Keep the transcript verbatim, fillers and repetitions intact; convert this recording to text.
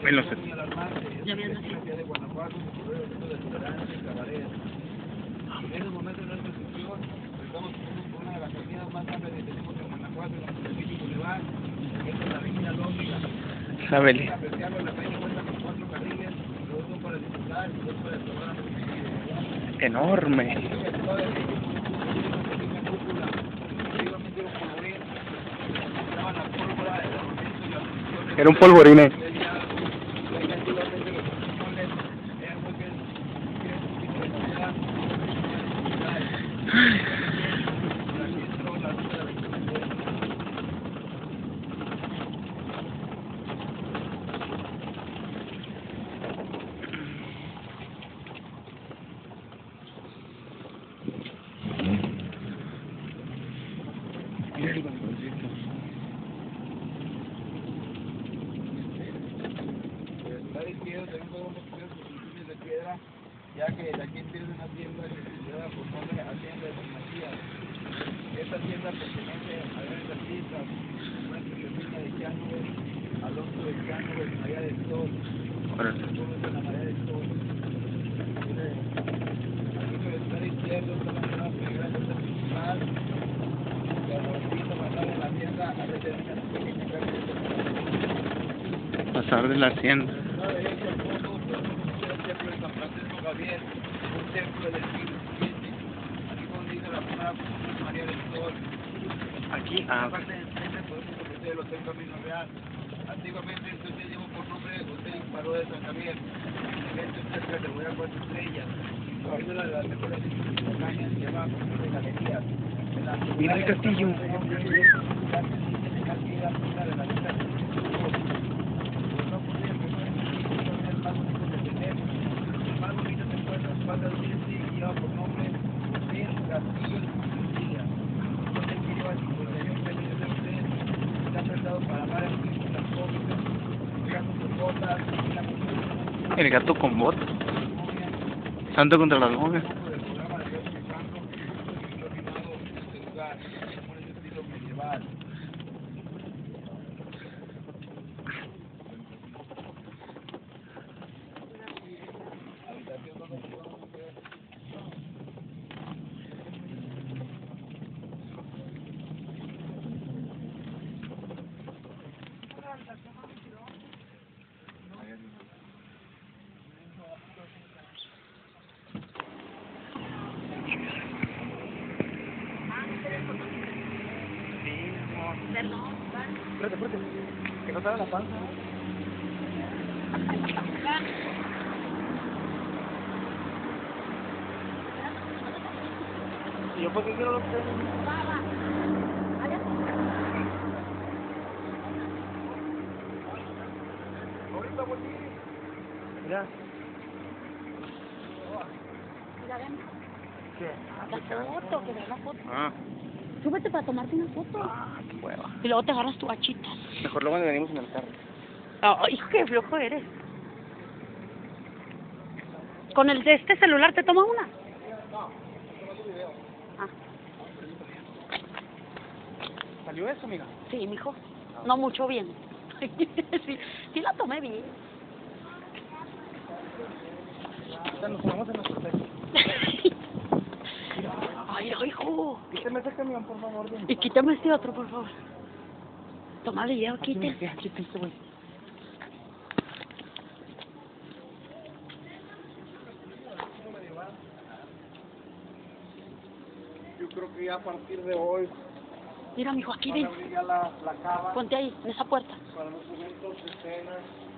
En los... Ya viene. En estos momentos no es excepción, estamos con una de las avenidas más amplias que tenemos en Guanajuato, en el México Boulevard, esta es la avenida Lógica. Sábele. Apreciarlo, la calle cuenta con cuatro carriles, dos son para disfrutar y dos para tomar la Enorme. Era un polvorine. Mira el balconcito. Al izquierdo también podemos ver sus de piedra, ya que de aquí tiene una tienda que por nombre Hacienda de San Matías. Esta tienda pertenece a grandes artistas, como es Virginia de Chánovez, Alonso de Chánovez, María del Sol, la María del Sol. Aquí por el lado izquierdo está la nueva pegada principal, que al movimiento pasar de la tienda a determinar una pequeña calle de Pasar de la hacienda. Javier, un templo del siglo siete, aquí contiene la primera María del Sol. Aquí, ah. Aparte del centro podemos conocer el Hotel Camino Real. Antiguamente este hotel llevó por nombre Hotel Paró de San Javier. Este hotel categoría cuatro estrellas. Es una de las mejores montañas que lleva por nombre Galerías. Mira el castillo. Lleva por nombre Hotel Castillo de Castilla. Un hotel que lleva cincuenta y un años de hotel. Está prestado para varias películas cómicas, gatos con botas, El gato con botas. Santo contra las momias. del programa de Dios Santo, y filmado en este lugar, con ese estilo medieval. Habitación donde podemos ver Espérate, espérate. Que no te haga la panza. ¿Y yo por qué quiero los tres? ahorita voy. Mira. Mira, ven. ¿Qué? La foto, que ve la foto. Ah. Súbete para tomarte una foto. Ah, qué hueva. Y luego te agarras tu bachita. Mejor luego venimos en el carro. Oh, hijo, qué flojo eres. ¿Con el de este celular te toma una? Ah, ¿Salió eso, amiga? sí, mijo. No mucho bien. sí, sí la tomé bien. Ahorita nos vamos en nuestro texto. Ay, hijo. Quítame ese camión, por favor. Bien. Y quítame este otro, por favor. Toma video, Aquí, quite. aquí, aquí te hice, güey. Yo creo que ya a partir de hoy Mira, mijo, aquí van a ven. abrir ya la, la cava Ponte ahí, en esa puerta. para los eventos de cenas.